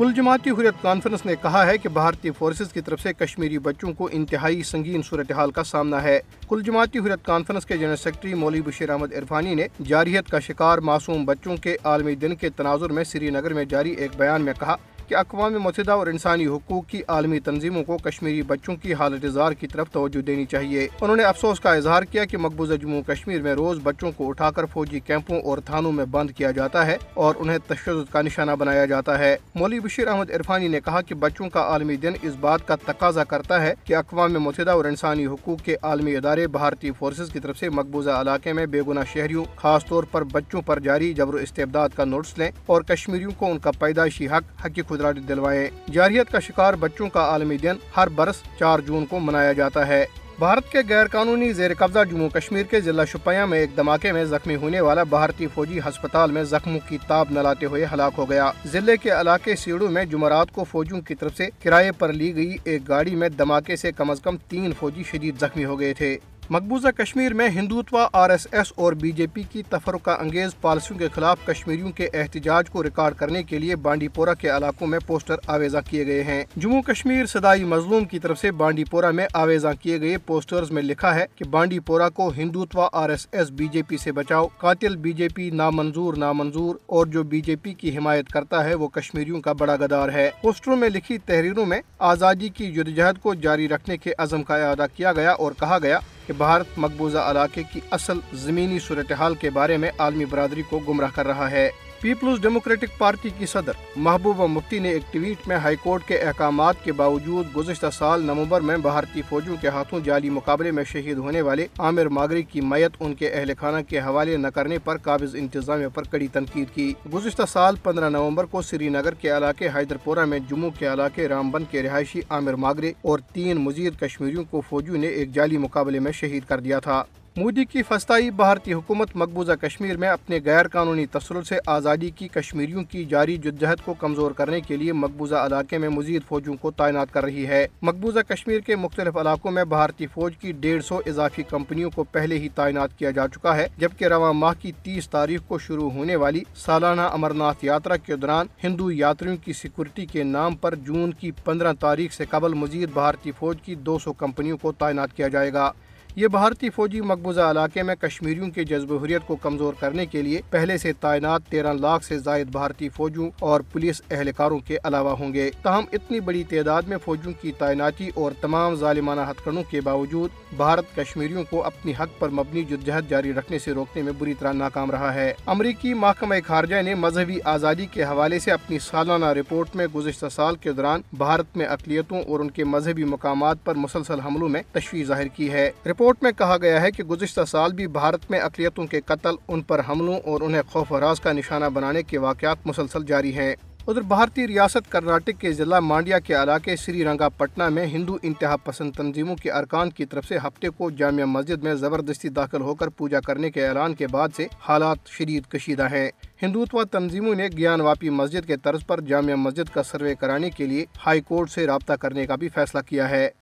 کل جماعتی حریت کانفرنس نے کہا ہے کہ بھارتی فورسز کی طرف سے کشمیری بچوں کو انتہائی سنگین صورتحال کا سامنا ہے۔ کل جماعتی حریت کانفرنس کے جنرل سیکرٹری مولوی بشیر احمد عرفانی نے جارحیت کا شکار معصوم بچوں کے عالمی دن کے تناظر میں سری نگر میں جاری ایک بیان میں کہا کہ اقوام متحدہ اور انسانی حقوق کی عالمی تنظیموں کو کشمیری بچوں کی حالت زار کی طرف توجہ دینی چاہیے۔ انہوں نے افسوس کا اظہار کیا کہ مقبوضہ جموں کشمیر میں روز بچوں کو اٹھا کر فوجی کیمپوں اور تھانوں میں بند کیا جاتا ہے اور انہیں تشدد کا نشانہ بنایا جاتا ہے۔ مولوی بشیر احمد عرفانی نے کہا کہ بچوں کا عالمی دن اس بات کا تقاضا کرتا ہے کہ اقوام متحدہ اور انسانی حقوق کے عالمی ادارے بھارتی فورسز کی طرف سے مقبوضہ علاقے میں بے گناہ شہریوں خاص طور پر بچوں پر جاری جبر و استبداد کا نوٹس لیں اور کشمیریوں کو ان کا پیدائشی حق خود ارادی دلوائیں۔ جارحیت کا شکار بچوں کا عالمی دن ہر برس 4 جون کو منایا جاتا ہے۔ بھارت کے غیر قانونی زیر قبضہ جموں کشمیر کے ضلع شوپیاں میں ایک دھماکے میں زخمی ہونے والا بھارتی فوجی ہسپتال میں زخموں کی تاب نہ لاتے ہوئے ہلاک ہو گیا۔ ضلع کے علاقے سیڑو میں جمعرات کو فوجیوں کی طرف سے کرائے پر لی گئی ایک گاڑی میں دھماکے سے کم از کم 3 فوجی شدید زخمی ہو گئے تھے۔ مقبوضہ کشمیر میں ہندوتوا RSS اور BJP کی تفرقہ انگیز پالیسیوں کے خلاف کشمیریوں کے احتجاج کو ریکارڈ کرنے کے لیے بانڈی پورہ کے علاقوں میں پوسٹر آویزاں کیے گئے ہیں۔ جموں کشمیر صدائی مظلوم کی طرف سے بانڈی پورہ میں آویزاں کیے گئے پوسٹرز میں لکھا ہے کہ بانڈی پورہ کو ہندوتوا RSS BJP سے بچاؤ، قاتل BJP نامنظور اور جو BJP کی حمایت کرتا ہے وہ کشمیریوں کا بڑا غدار ہے۔ پوسٹروں میں لکھی تحریروں میں آزادی کی جدوجہد کو جاری رکھنے کے عزم کا اعادہ کیا گیا اور کہا گیا کہ بھارت مقبوضہ علاقے کی اصل زمینی صورتحال کے بارے میں عالمی برادری کو گمراہ کر رہا ہے۔ پیپلز ڈیموکریٹک پارٹی کی صدر محبوبہ مفتی نے ایک ٹویٹ میں ہائی کورٹ کے احکامات کے باوجود گزشتہ سال نومبر میں بھارتی فوجیوں کے ہاتھوں جعلی مقابلے میں شہید ہونے والے عامر ماگری کی میت ان کے اہل خانہ کے حوالے نہ کرنے پر قابض انتظامیہ پر کڑی تنقید کی۔ گزشتہ سال 15 نومبر کو سری نگر کے علاقے حیدر پورہ میں جموں کے علاقے رامبن کے رہائشی عامر ماگرے اور 3 مزید کشمیریوں کو فوجیوں نے ایک جعلی مقابلے میں شہید کر دیا تھا۔ مودی کی فسطائی بھارتی حکومت مقبوضہ کشمیر میں اپنے غیر قانونی تسلط سے آزادی کی کشمیریوں کی جاری جدوجہد کو کمزور کرنے کے لیے مقبوضہ علاقے میں مزید فوجیوں کو تعینات کر رہی ہے۔ مقبوضہ کشمیر کے مختلف علاقوں میں بھارتی فوج کی 150 اضافی کمپنیوں کو پہلے ہی تعینات کیا جا چکا ہے، جبکہ رواں ماہ کی 30 تاریخ کو شروع ہونے والی سالانہ امرناتھ یاترا کے دوران ہندو یاتریوں کی سیکورٹی کے نام پر جون کی 15 تاریخ سے قبل مزید بھارتی فوج کی 200 کمپنیوں کو تعینات کیا جائے گا۔ یہ بھارتی فوجی مقبوضہ علاقے میں کشمیریوں کے جذب حریت کو کمزور کرنے کے لیے پہلے سے تعینات 13 لاکھ سے زائد بھارتی فوجیوں اور پولیس اہلکاروں کے علاوہ ہوں گے۔ تاہم اتنی بڑی تعداد میں فوجیوں کی تعیناتی اور تمام ظالمانہ ہتھکنڈوں کے باوجود بھارت کشمیریوں کو اپنی حق پر مبنی جدوجہد جاری رکھنے سے روکنے میں بری طرح ناکام رہا ہے۔ امریکی محکمہ خارجہ نے مذہبی آزادی کے حوالے سے اپنی سالانہ رپورٹ میں گزشتہ سال کے دوران بھارت میں اقلیتوں اور ان کے مذہبی مقامات پر مسلسل حملوں میں تشویش ظاہر کی ہے۔ رپورٹ میں کہا گیا ہے کہ گزشتہ سال بھی بھارت میں اقلیتوں کے قتل، ان پر حملوں اور انہیں خوف و ہراس کا نشانہ بنانے کے واقعات مسلسل جاری ہیں۔ ادھر بھارتی ریاست کرناٹک کے ضلع مانڈیا کے علاقے سری رنگا پٹنہ میں ہندو انتہا پسند تنظیموں کے ارکان کی طرف سے ہفتے کو جامع مسجد میں زبردستی داخل ہو کر پوجا کرنے کے اعلان کے بعد سے حالات شدید کشیدہ ہیں۔ ہندوتوا تنظیموں نے گیان واپی مسجد کے طرز پر جامع مسجد کا سروے کرانے کے لیے ہائی کورٹ سے رابطہ کرنے کا بھی فیصلہ کیا ہے۔